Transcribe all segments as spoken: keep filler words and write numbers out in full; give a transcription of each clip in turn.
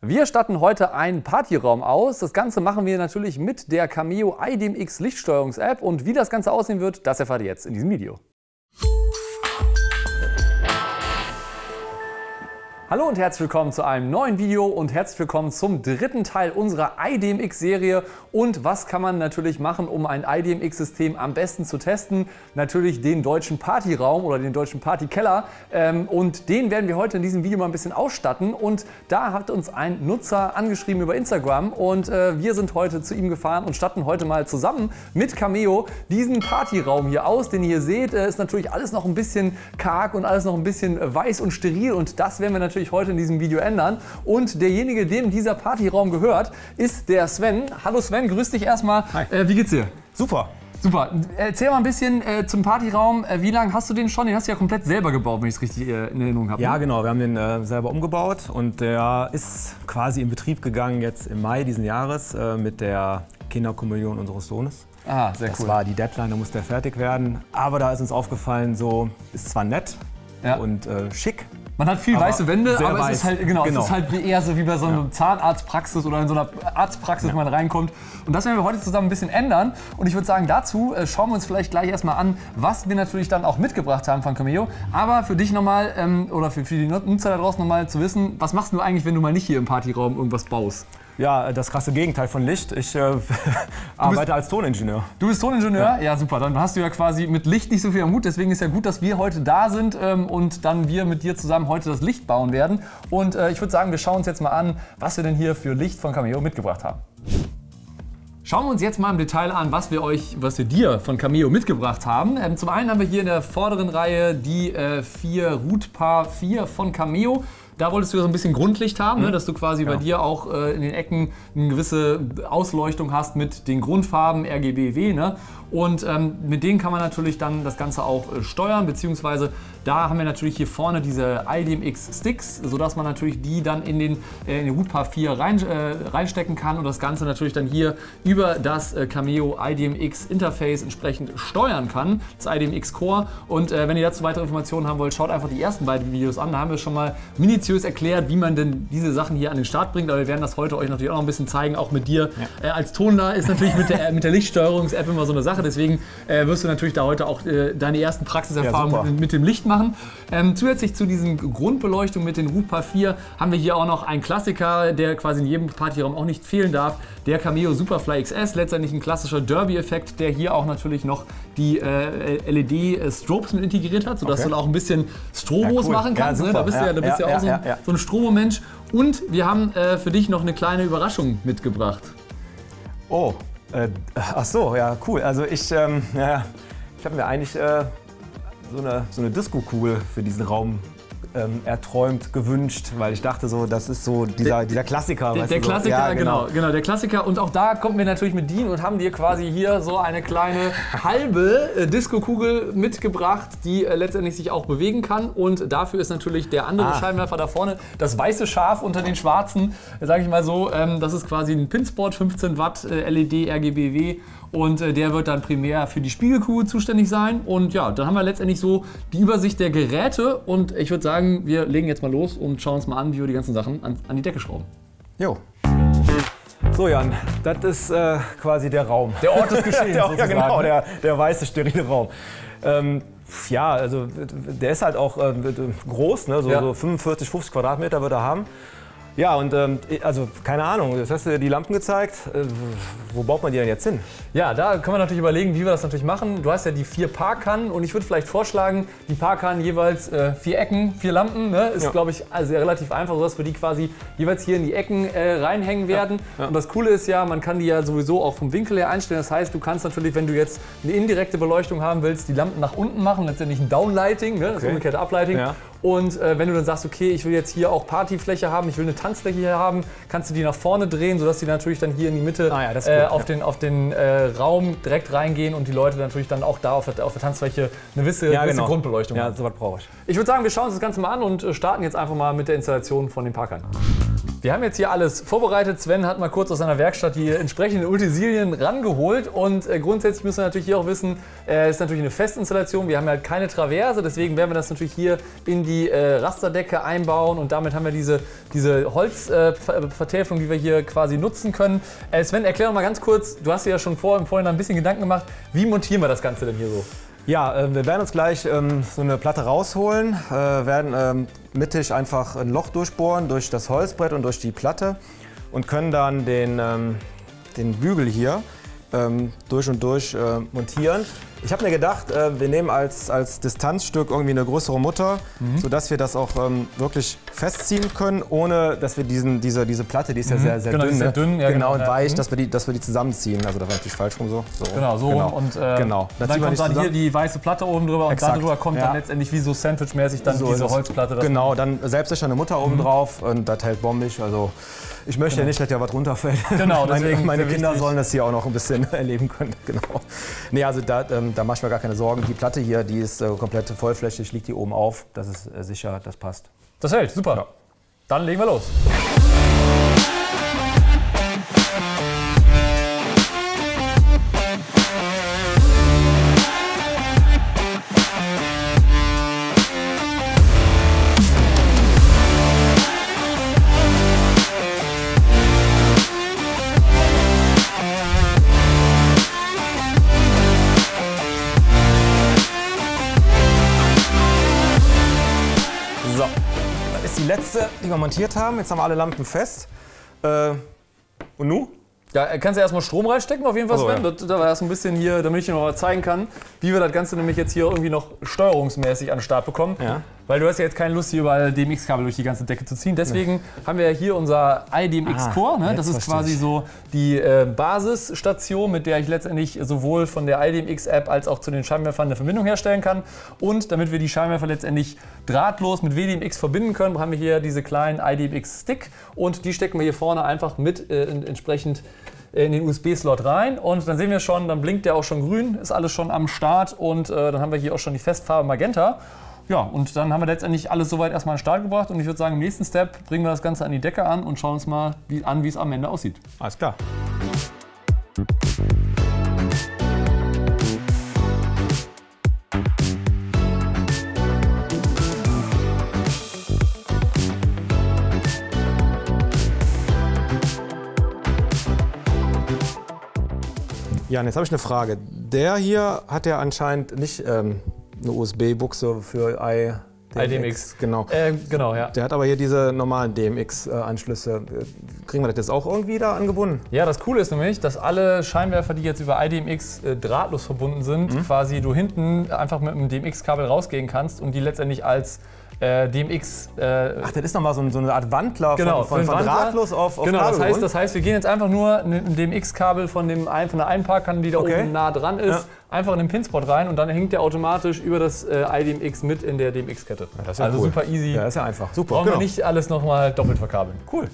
Wir statten heute einen Partyraum aus. Das Ganze machen wir natürlich mit der Cameo I D M X Lichtsteuerungs-App. Und wie das Ganze aussehen wird, das erfahrt ihr jetzt in diesem Video. Hallo und herzlich willkommen zu einem neuen Video und herzlich willkommen zum dritten Teil unserer I D M X-Serie. Und was kann man natürlich machen, um ein I D M X-System am besten zu testen? Natürlich den deutschen Partyraum oder den deutschen Partykeller. Und den werden wir heute in diesem Video mal ein bisschen ausstatten. Und da hat uns ein Nutzer angeschrieben über Instagram und wir sind heute zu ihm gefahren und statten heute mal zusammen mit Cameo diesen Partyraum hier aus. Den ihr hier seht, ist natürlich alles noch ein bisschen karg und alles noch ein bisschen weiß und steril und das werden wir natürlich heute in diesem Video ändern. Und derjenige, dem dieser Partyraum gehört, ist der Sven. Hallo Sven, grüß dich erstmal. Hi. Äh, wie geht's dir? Super. Super. Erzähl mal ein bisschen äh, zum Partyraum. Äh, wie lange hast du den schon? Den hast du ja komplett selber gebaut, wenn ich es richtig äh, in Erinnerung habe. Ja, ne? genau. Wir haben den äh, selber umgebaut und der ist quasi in Betrieb gegangen jetzt im Mai diesen Jahres äh, mit der Kinderkommunion unseres Sohnes. Ah, sehr das cool. war die Deadline, da musste er fertig werden. Aber da ist uns aufgefallen, so ist zwar nett ja. und äh, schick. Man hat viel aber weiße Wände, aber weiß. es ist halt, genau, genau. es ist halt wie eher so wie bei so einer ja. Zahnarztpraxis oder in so einer Arztpraxis, ja. wenn man reinkommt. Und das werden wir heute zusammen ein bisschen ändern. Und ich würde sagen, dazu äh, schauen wir uns vielleicht gleich erstmal an, was wir natürlich dann auch mitgebracht haben von Cameo. Aber für dich nochmal, ähm, oder für, für die Nutzer da draußen nochmal zu wissen, was machst du eigentlich, wenn du mal nicht hier im Partyraum irgendwas baust? Ja, das krasse Gegenteil von Licht. Ich äh, arbeite als Toningenieur. Du bist Toningenieur? Ja. ja, super. Dann hast du ja quasi mit Licht nicht so viel am Hut. Deswegen ist ja gut, dass wir heute da sind ähm, und dann wir mit dir zusammen heute das Licht bauen werden. Und äh, ich würde sagen, wir schauen uns jetzt mal an, was wir denn hier für Licht von Cameo mitgebracht haben. Schauen wir uns jetzt mal im Detail an, was wir euch, was wir dir von Cameo mitgebracht haben. Ähm, zum einen haben wir hier in der vorderen Reihe die äh, vier Root-Paar vier von Cameo. Da wolltest du ja so ein bisschen Grundlicht haben, mhm. ne, dass du quasi ja. bei dir auch äh, in den Ecken eine gewisse Ausleuchtung hast mit den Grundfarben R G B W. Ne? Und ähm, mit denen kann man natürlich dann das Ganze auch äh, steuern, beziehungsweise da haben wir natürlich hier vorne diese I D M X Sticks, sodass man natürlich die dann in den, äh, in den Root-Paar vier rein, äh, reinstecken kann und das Ganze natürlich dann hier über das äh, Cameo I D M X Interface entsprechend steuern kann, das I D M X Core. Und äh, wenn ihr dazu weitere Informationen haben wollt, schaut einfach die ersten beiden Videos an, da haben wir schon mal minutiös erklärt, wie man denn diese Sachen hier an den Start bringt, aber wir werden das heute euch natürlich auch noch ein bisschen zeigen, auch mit dir. Ja. Äh, als Tonler ist natürlich mit der, mit der Lichtsteuerungs-App immer so eine Sache, deswegen äh, wirst du natürlich da heute auch äh, deine ersten Praxiserfahrungen ja, mit, mit dem Licht machen. Ähm, zusätzlich zu diesen Grundbeleuchtung mit den Root-Paar vier haben wir hier auch noch einen Klassiker, der quasi in jedem Partyraum auch nicht fehlen darf, der Cameo Superfly X S, letztendlich ein klassischer Derby-Effekt, der hier auch natürlich noch die äh, L E D-Strobes mit integriert hat, sodass okay. du da auch ein bisschen Strobos ja, cool. machen kannst. Ja, ne? Da bist ja, du ja, da bist ja, ja auch so, ja, ja. so ein Strobomensch. Und wir haben äh, für dich noch eine kleine Überraschung mitgebracht. Oh, äh, ach so, ja, cool. Also ich, ähm, ja, ich habe mir eigentlich äh, so eine, so eine Disco-Kugel für diesen Raum ähm, erträumt, gewünscht, weil ich dachte so, das ist so dieser, der, dieser Klassiker. Der, der du, Klassiker, so. ja, genau. genau, genau, der Klassiker. Und auch da kommen wir natürlich mit Dean und haben dir quasi hier so eine kleine halbe äh, Disco-Kugel mitgebracht, die äh, letztendlich sich auch bewegen kann. Und dafür ist natürlich der andere ah. Scheinwerfer da vorne, das weiße Schaf unter den schwarzen, äh, sage ich mal so. Ähm, das ist quasi ein Pinspot, fünfzehn Watt äh, L E D R G B W. Und äh, der wird dann primär für die Spiegelkugel zuständig sein. Und ja, dann haben wir letztendlich so die Übersicht der Geräte. Und ich würde sagen, wir legen jetzt mal los und schauen uns mal an, wie wir die ganzen Sachen an, an die Decke schrauben. Jo. So Jan, das ist äh, quasi der Raum. Der Ort des Geschehens der, sozusagen. Ja genau, der, der weiße, sterile Raum. Ähm, ja, also der ist halt auch äh, groß, ne? so, ja. so fünfundvierzig, fünfzig Quadratmeter wird er haben. Ja, und ähm, also keine Ahnung, jetzt hast du dir die Lampen gezeigt. Äh, wo baut man die denn jetzt hin? Ja, da können wir natürlich überlegen, wie wir das natürlich machen. Du hast ja die vier Parkkannen und ich würde vielleicht vorschlagen, die Parkkannen jeweils äh, vier Ecken, vier Lampen. Ne? Ist, ja. glaube ich, also relativ einfach, sodass wir die quasi jeweils hier in die Ecken äh, reinhängen werden. Ja. Ja. Und das Coole ist ja, man kann die ja sowieso auch vom Winkel her einstellen. Das heißt, du kannst natürlich, wenn du jetzt eine indirekte Beleuchtung haben willst, die Lampen nach unten machen, letztendlich ein Downlighting, ne? Das okay. umgekehrte Uplighting. Ja. Und äh, wenn du dann sagst, okay, ich will jetzt hier auch Partyfläche haben, ich will eine Tanzfläche hier haben, kannst du die nach vorne drehen, sodass die natürlich dann hier in die Mitte ah ja, das äh, gut, auf, ja. den, auf den äh, Raum direkt reingehen und die Leute natürlich dann auch da auf der, auf der Tanzfläche eine gewisse, ja, gewisse genau. Grundbeleuchtung ja, haben. Ja, sowas brauche ich. Ich würde sagen, wir schauen uns das Ganze mal an und starten jetzt einfach mal mit der Installation von den Parkkannen. Wir haben jetzt hier alles vorbereitet. Sven hat mal kurz aus seiner Werkstatt die entsprechenden Utensilien rangeholt. Und äh, grundsätzlich müssen wir natürlich hier auch wissen, es äh, ist natürlich eine Festinstallation. Wir haben halt keine Traverse, deswegen werden wir das natürlich hier in die äh, Rasterdecke einbauen. Und damit haben wir diese, diese Holzvertäfelung, äh, die wir hier quasi nutzen können. Äh, Sven, erklär doch mal ganz kurz, du hast dir ja schon vor, im Vorhinein ein bisschen Gedanken gemacht, wie montieren wir das Ganze denn hier so? Ja, äh, wir werden uns gleich ähm, so eine Platte rausholen, äh, werden ähm, mittig einfach ein Loch durchbohren durch das Holzbrett und durch die Platte und können dann den, ähm, den Bügel hier ähm, durch und durch äh, montieren. Ich habe mir gedacht, äh, wir nehmen als, als Distanzstück irgendwie eine größere Mutter, mhm. sodass wir das auch ähm, wirklich festziehen können, ohne dass wir diesen, diese, diese Platte, die ist ja mhm. sehr, sehr genau, dünn, sehr dünn ja, genau, genau, und ja. weich, mhm. dass, wir die, dass wir die zusammenziehen. Also das war natürlich falsch rum so. so. Genau, so genau. rum. Und äh, genau. dann, dann kommt dann hier die weiße Platte oben drüber und Exakt. darüber kommt ja. dann letztendlich wie so Sandwich-mäßig dann so diese Holzplatte. Genau, dann selbstsicher Mutter oben mhm. drauf und das hält bombig. Also ich möchte genau. ja nicht, dass ja was runterfällt. Genau, deswegen meine Kinder wichtig. sollen das hier auch noch ein bisschen erleben können. Genau. Nee, also da, ähm, da mache ich mir gar keine Sorgen. Die Platte hier, die ist äh, komplett vollflächig, liegt hier oben auf. Das ist äh, sicher, das passt. Das hält, super. Ja. Dann legen wir los. So, das ist die letzte, die wir montiert haben. Jetzt haben wir alle Lampen fest. Äh, und nun? Ja, kannst du erstmal Strom reinstecken auf jeden Fall, Sven. Oh, ja. Da, da war erst ein bisschen hier, damit ich dir noch mal zeigen kann, wie wir das Ganze nämlich jetzt hier irgendwie noch steuerungsmäßig an den Start bekommen. Ja. Weil du hast ja jetzt keine Lust, hier überall D M X-Kabel durch die ganze Decke zu ziehen. Deswegen nee. haben wir ja hier unser I D M X-Core. Ne? Das ist quasi so die äh, Basisstation, mit der ich letztendlich sowohl von der I D M X-App als auch zu den Scheinwerfern eine Verbindung herstellen kann. Und damit wir die Scheinwerfer letztendlich drahtlos mit W D M X verbinden können, haben wir hier diese kleinen I D M X-Stick. Und die stecken wir hier vorne einfach mit äh, entsprechend in den U S B-Slot rein und dann sehen wir schon, dann blinkt der auch schon grün, ist alles schon am Start und äh, dann haben wir hier auch schon die Festfarbe Magenta. Ja, und dann haben wir letztendlich alles soweit erstmal an den Start gebracht und ich würde sagen, im nächsten Step bringen wir das Ganze an die Decke an und schauen uns mal wie, an, wie es am Ende aussieht. Alles klar. Ja, und jetzt habe ich eine Frage. Der hier hat ja anscheinend nicht ähm, eine U S B-Buchse für I D M X. Genau. Äh, genau, ja. Der hat aber hier diese normalen D M X-Anschlüsse. Kriegen wir das jetzt auch irgendwie da angebunden? Ja, das Coole ist nämlich, dass alle Scheinwerfer, die jetzt über I D M X äh, drahtlos verbunden sind, mhm. quasi du hinten einfach mit einem D M X-Kabel rausgehen kannst und die letztendlich als äh, D M X... Äh, Ach, das ist nochmal so, so eine Art Wandler genau, von, von, von drahtlos auf, auf Genau, Kabel. Das heißt, das heißt, wir gehen jetzt einfach nur ein D M X-Kabel von, dem, von der einen Parkkanne, die da okay. oben nah dran ist, ja. einfach in den Pinspot rein und dann hängt der automatisch über das äh, I D M X mit in der D M X-Kette. Ja, das ist ja also cool. super easy. Ja, das ist ja einfach. Super. Brauchen genau. wir nicht alles nochmal doppelt verkabeln. Cool.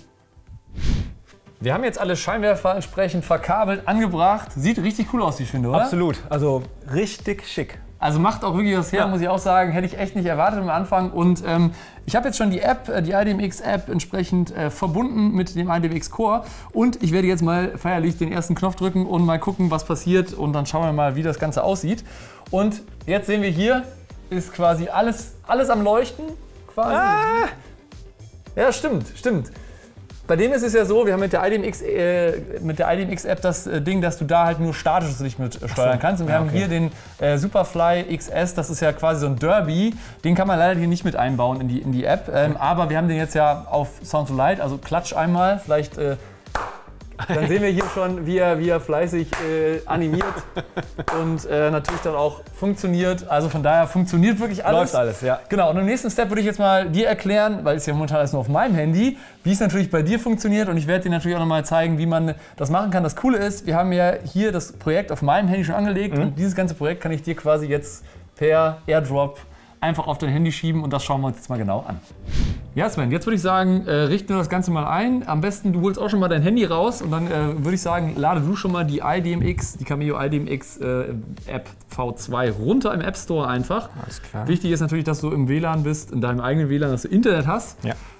Wir haben jetzt alle Scheinwerfer entsprechend verkabelt, angebracht. Sieht richtig cool aus, wie ich finde, oder? Absolut. Also richtig schick. Also macht auch wirklich was her, ja. muss ich auch sagen. Hätte ich echt nicht erwartet am Anfang. Und ähm, ich habe jetzt schon die App, die I D M X-App entsprechend äh, verbunden mit dem I D M X-Core. Und ich werde jetzt mal feierlich den ersten Knopf drücken und mal gucken, was passiert. Und dann schauen wir mal, wie das Ganze aussieht. Und jetzt sehen wir hier, ist quasi alles, alles am Leuchten. Quasi. Ah. Ja, stimmt, stimmt. Bei dem ist es ja so, wir haben mit der I D M X, äh, mit der I D M X-App das äh, Ding, dass du da halt nur statisches Licht mit äh, steuern so. kannst. Und wir ja, okay. haben hier den äh, Superfly X S, das ist ja quasi so ein Derby. Den kann man leider hier nicht mit einbauen in die, in die App. Ähm, aber wir haben den jetzt ja auf Sound to Light, also klatsch einmal, vielleicht... Äh, Dann sehen wir hier schon, wie er, wie er fleißig äh, animiert und äh, natürlich dann auch funktioniert. Also von daher funktioniert wirklich alles. Läuft alles, ja. Genau, und im nächsten Step würde ich jetzt mal dir erklären, weil es ja momentan alles nur auf meinem Handy, wie es natürlich bei dir funktioniert. Und ich werde dir natürlich auch nochmal zeigen, wie man das machen kann. Das Coole ist, wir haben ja hier das Projekt auf meinem Handy schon angelegt mhm. und dieses ganze Projekt kann ich dir quasi jetzt per Airdrop einfach auf dein Handy schieben und das schauen wir uns jetzt mal genau an. Ja, Sven, jetzt würde ich sagen, äh, richten wir das Ganze mal ein. Am besten, du holst auch schon mal dein Handy raus und dann äh, würde ich sagen, lade du schon mal die I D M X, die Cameo I D M X äh, App V zwei runter im App Store einfach. Alles klar. Wichtig ist natürlich, dass du im W L A N bist, in deinem eigenen W L A N, dass du Internet hast. Ja.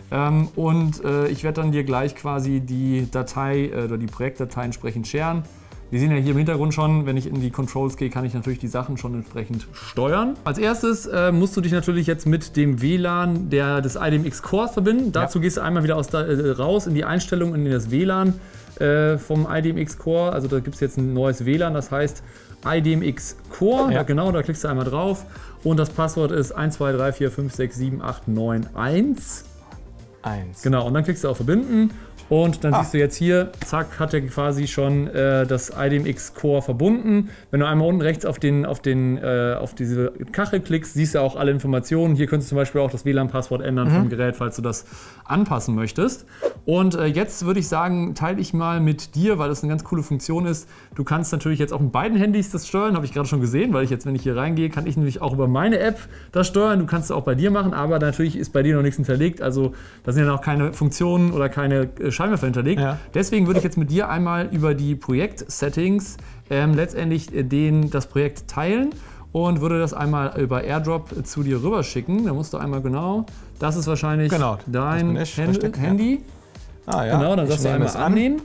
Ähm, und äh, ich werde dann dir gleich quasi die Datei äh, oder die Projektdatei entsprechend sharen. Wir sehen ja hier im Hintergrund schon, wenn ich in die Controls gehe, kann ich natürlich die Sachen schon entsprechend steuern. Als erstes äh, musst du dich natürlich jetzt mit dem W L A N der, des I D M X Core verbinden. Dazu ja. gehst du einmal wieder aus da, äh, raus in die Einstellungen, in das W L A N äh, vom I D M X Core. Also da gibt es jetzt ein neues W L A N, das heißt I D M X Core. Ja. Da, genau, da klickst du einmal drauf. Und das Passwort ist eins zwei drei vier fünf sechs sieben acht neun eins. eins. Genau, und dann klickst du auf Verbinden. Und dann ah. siehst du jetzt hier, zack, hat er quasi schon äh, das I D M X Core verbunden. Wenn du einmal unten rechts auf, den, auf, den, äh, auf diese Kachel klickst, siehst du auch alle Informationen. Hier könntest du zum Beispiel auch das W L A N-Passwort ändern mhm. vom Gerät, falls du das anpassen möchtest. Und äh, jetzt würde ich sagen, teile ich mal mit dir, weil das eine ganz coole Funktion ist. Du kannst natürlich jetzt auch mit beiden Handys das steuern, habe ich gerade schon gesehen, weil ich jetzt, wenn ich hier reingehe, kann ich nämlich auch über meine App das steuern. Du kannst es auch bei dir machen, aber natürlich ist bei dir noch nichts hinterlegt. Also da sind ja noch keine Funktionen oder keine äh, Scheinwerfer hinterlegt. Ja. Deswegen würde ich jetzt mit dir einmal über die Projekt-Settings ähm, letztendlich äh, den, das Projekt teilen und würde das einmal über AirDrop zu dir rüber schicken. Da musst du einmal genau, das ist wahrscheinlich genau, dein ich, Hand Handy. Ja. Ah, ja. Genau, dann sagst du einmal annehmen.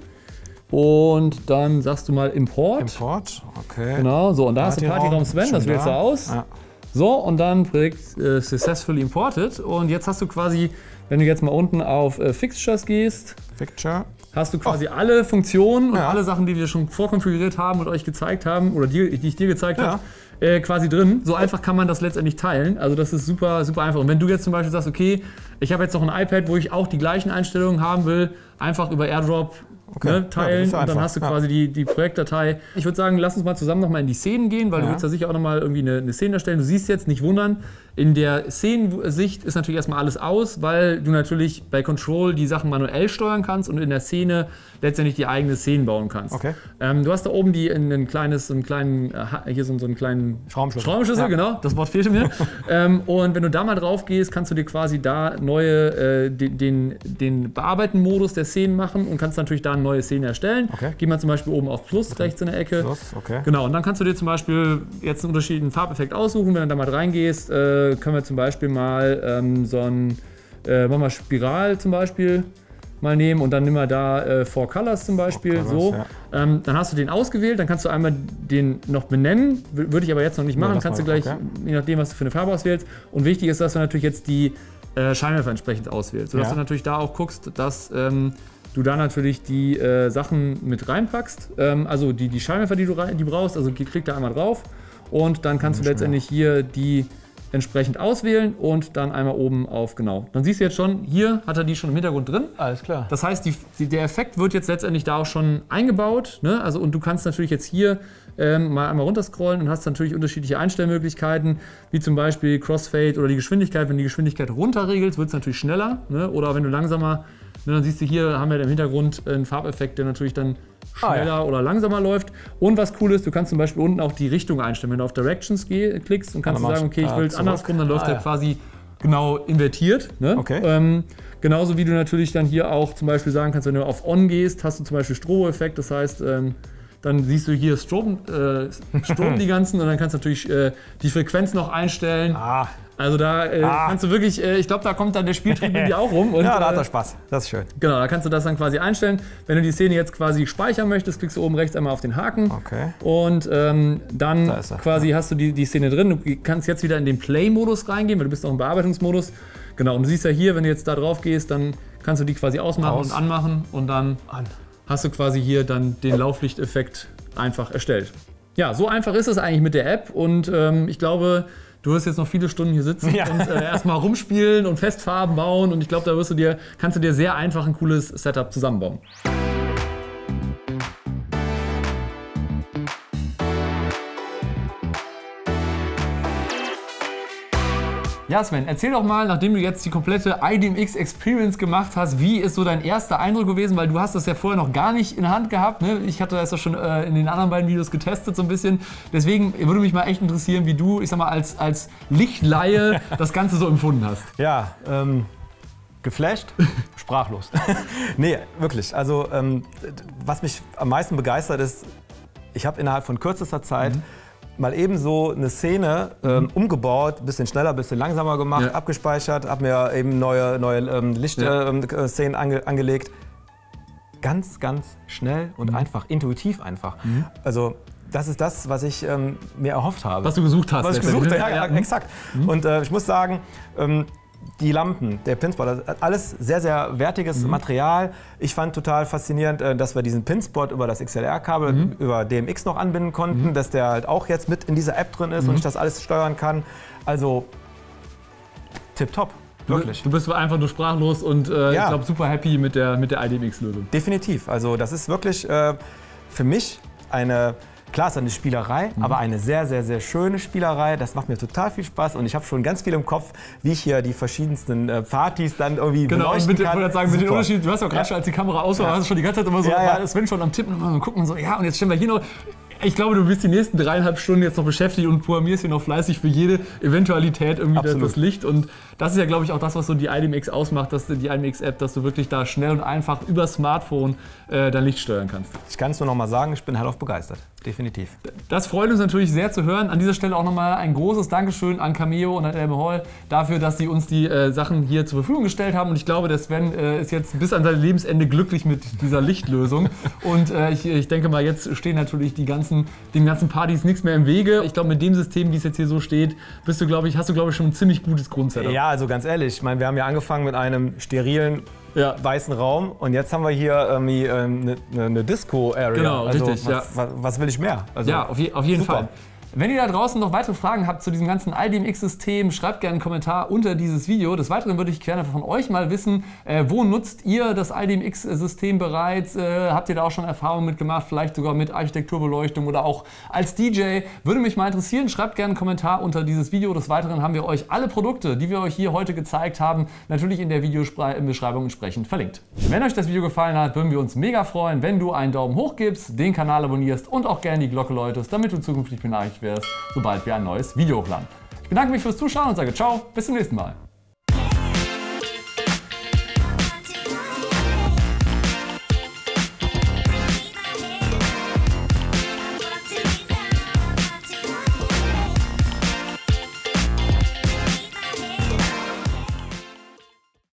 Und dann sagst du mal Import. Import, okay. Genau, so und da hast du Partyraum Sven, das wählst du aus. Ja. So, und dann Projekt äh, successfully imported. Und jetzt hast du quasi, wenn du jetzt mal unten auf äh, Fixtures gehst, Fixture. hast du quasi oh. alle Funktionen und ja. alle Sachen, die wir schon vorkonfiguriert haben und euch gezeigt haben, oder die, die ich dir gezeigt ja. habe, äh, quasi drin. So einfach kann man das letztendlich teilen. Also das ist super, super einfach. Und wenn du jetzt zum Beispiel sagst, okay, ich habe jetzt noch ein iPad, wo ich auch die gleichen Einstellungen haben will, einfach über AirDrop okay. ne, teilen ja, und dann hast du quasi ja. die, die Projektdatei. Ich würde sagen, lass uns mal zusammen nochmal in die Szenen gehen, weil ja. du willst da sicher auch nochmal irgendwie eine, eine Szene erstellen. Du siehst jetzt, nicht wundern, in der Szenensicht ist natürlich erstmal alles aus, weil du natürlich bei Control die Sachen manuell steuern kannst und in der Szene letztendlich die eigene Szenen bauen kannst. Okay. Ähm, du hast da oben die in ein kleines, so einen kleinen, äh, hier so, so einen kleinen Schraubenschlüssel. Schraubenschlüssel, ja. genau, das Wort fehlte mir. ähm, und wenn du da mal drauf gehst, kannst du dir quasi da neue, äh, den, den, den Bearbeiten-Modus der Szenen machen und kannst natürlich da eine neue Szene erstellen. Okay. Geh mal zum Beispiel oben auf Plus, okay. rechts in der Ecke. Plus, okay. Genau, und dann kannst du dir zum Beispiel jetzt einen unterschiedlichen Farbeffekt aussuchen. Wenn du da mal reingehst, äh, können wir zum Beispiel mal ähm, so ein, äh, machen wir Spiral zum Beispiel mal nehmen und dann nimm mal da äh, Four Colors zum Beispiel. Colors, so. Ja. Ähm, dann hast du den ausgewählt, dann kannst du einmal den noch benennen, w würde ich aber jetzt noch nicht machen, ja, kannst du gleich, okay. je nachdem, was du für eine Farbe auswählst. Und wichtig ist, dass du natürlich jetzt die äh, Scheinwerfer entsprechend auswählst, sodass ja. du natürlich da auch guckst, dass ähm, du da natürlich die äh, Sachen mit reinpackst, ähm, also die, die Scheinwerfer, die du rein, die brauchst, also klick da einmal drauf und dann kannst du letztendlich hier die entsprechend auswählen und dann einmal oben auf genau. Dann siehst du jetzt schon, hier hat er die schon im Hintergrund drin. Alles klar. Das heißt, die, die, der Effekt wird jetzt letztendlich da auch schon eingebaut. Ne? Also, und du kannst natürlich jetzt hier ähm, mal einmal runterscrollen und hast natürlich unterschiedliche Einstellmöglichkeiten, wie zum Beispiel Crossfade oder die Geschwindigkeit. Wenn du die Geschwindigkeit runterregelst, wird es natürlich schneller. Ne? Oder wenn du langsamer, ne, dann siehst du hier, haben wir im Hintergrund einen Farbeffekt, der natürlich dann schneller ah, ja. oder langsamer läuft. Und was cool ist, du kannst zum Beispiel unten auch die Richtung einstellen. Wenn du auf Directions geh, klickst und kannst du sagen, okay, ich will es andersrum, dann läuft ah, er ja. quasi genau invertiert. Ne? Okay. Ähm, genauso wie du natürlich dann hier auch zum Beispiel sagen kannst, wenn du auf On gehst, hast du zum Beispiel Strobo-Effekt. Das heißt, ähm, dann siehst du hier Strom, äh, Strom die ganzen und dann kannst du natürlich äh, die Frequenz noch einstellen. Ah. Also da äh, ah. kannst du wirklich, äh, ich glaube, da kommt dann der Spieltrieb in dir auch rum. Und, ja, da hat er Spaß. Das ist schön. Genau, da kannst du das dann quasi einstellen. Wenn du die Szene jetzt quasi speichern möchtest, klickst du oben rechts einmal auf den Haken. Okay. Und ähm, dann da quasi hast du die, die Szene drin. Du kannst jetzt wieder in den Play-Modus reingehen, weil du bist noch im Bearbeitungsmodus. Genau, und du siehst ja hier, wenn du jetzt da drauf gehst, dann kannst du die quasi ausmachen Aus. und anmachen. Und dann An. hast du quasi hier dann den Lauflichteffekt einfach erstellt. Ja, so einfach ist es eigentlich mit der App. Und ähm, ich glaube, du wirst jetzt noch viele Stunden hier sitzen ja. und äh, erstmal rumspielen und Festfarben bauen. Und ich glaube, da wirst du dir, kannst du dir sehr einfach ein cooles Setup zusammenbauen. Ja, Sven, erzähl doch mal, nachdem du jetzt die komplette I D M X Experience gemacht hast, wie ist so dein erster Eindruck gewesen? Weil du hast das ja vorher noch gar nicht in der Hand gehabt. Ne? Ich hatte das ja schon äh, in den anderen beiden Videos getestet so ein bisschen. Deswegen würde mich mal echt interessieren, wie du, ich sag mal, als, als Lichtlaie das Ganze so empfunden hast. Ja, ähm, geflasht, sprachlos. Nee, wirklich. Also ähm, was mich am meisten begeistert ist, ich habe innerhalb von kürzester Zeit mhm. mal eben so eine Szene ähm, umgebaut, ein bisschen schneller, ein bisschen langsamer gemacht, ja. abgespeichert, habe mir eben neue, neue ähm, Lichtszenen ja. äh, ange, angelegt. Ganz, ganz schnell und mhm. einfach, intuitiv einfach. Mhm. Also das ist das, was ich ähm, mir erhofft habe. Was du gesucht hast. Was ich gesucht habe, ja, ja, ja, exakt. Mhm. Und äh, ich muss sagen, ähm, die Lampen, der Pinspot, alles sehr, sehr wertiges mhm. Material. Ich fand total faszinierend, dass wir diesen Pinspot über das X L R-Kabel, mhm. über D M X noch anbinden konnten, mhm. dass der halt auch jetzt mit in dieser App drin ist mhm. und ich das alles steuern kann. Also tipptopp, wirklich. Du bist einfach nur sprachlos und äh, ja. ich glaube super happy mit der, mit der I D M X-Lösung. Definitiv. Also das ist wirklich äh, für mich eine... Klar, es ist eine Spielerei, mhm. aber eine sehr, sehr, sehr schöne Spielerei. Das macht mir total viel Spaß und ich habe schon ganz viel im Kopf, wie ich hier die verschiedensten äh, Partys dann irgendwie genau, beleuchten mit, kann. Genau, sagen, mit den Unterschieden, du hast ja auch gerade ja. schon, als die Kamera aus war, ja. hast du schon die ganze Zeit immer so, ja, ja. war Sven schon am Tippen und gucken so, ja, und jetzt stellen wir hier noch. Ich glaube, du bist die nächsten dreieinhalb Stunden jetzt noch beschäftigt und programmierst hier noch fleißig für jede Eventualität irgendwie das, das Licht. Und das ist ja, glaube ich, auch das, was so die I D M X ausmacht, dass die I D M X-App, dass du wirklich da schnell und einfach über Smartphone äh, dein Licht steuern kannst. Ich kann es nur noch mal sagen, ich bin hellauf begeistert. Definitiv. Das freut uns natürlich sehr zu hören. An dieser Stelle auch nochmal ein großes Dankeschön an Cameo und an Elbe Hall dafür, dass sie uns die äh, Sachen hier zur Verfügung gestellt haben. Und ich glaube, der Sven äh, ist jetzt bis an sein Lebensende glücklich mit dieser Lichtlösung. Und äh, ich, ich denke mal, jetzt stehen natürlich die ganzen, den ganzen Partys nichts mehr im Wege. Ich glaube, mit dem System, wie es jetzt hier so steht, bist du, glaube ich, hast du, glaube ich, schon ein ziemlich gutes Grundsetup. Ja, also ganz ehrlich, ich meine, wir haben ja angefangen mit einem sterilen ja. weißen Raum und jetzt haben wir hier irgendwie eine, eine Disco-Area. Genau, also, richtig. Was, ja. was, was will ich mehr? Also, ja, auf, je, auf jeden super. Fall. Wenn ihr da draußen noch weitere Fragen habt zu diesem ganzen I D M X-System, schreibt gerne einen Kommentar unter dieses Video. Des Weiteren würde ich gerne von euch mal wissen, äh, wo nutzt ihr das I D M X-System bereits? Äh, habt ihr da auch schon Erfahrungen mitgemacht, vielleicht sogar mit Architekturbeleuchtung oder auch als D J? Würde mich mal interessieren. Schreibt gerne einen Kommentar unter dieses Video. Des Weiteren haben wir euch alle Produkte, die wir euch hier heute gezeigt haben, natürlich in der Videobeschreibung entsprechend verlinkt. Wenn euch das Video gefallen hat, würden wir uns mega freuen, wenn du einen Daumen hoch gibst, den Kanal abonnierst und auch gerne die Glocke läutest, damit du zukünftig benachrichtigt wirst, sobald wir ein neues Video hochladen. Ich bedanke mich fürs Zuschauen und sage ciao, bis zum nächsten Mal.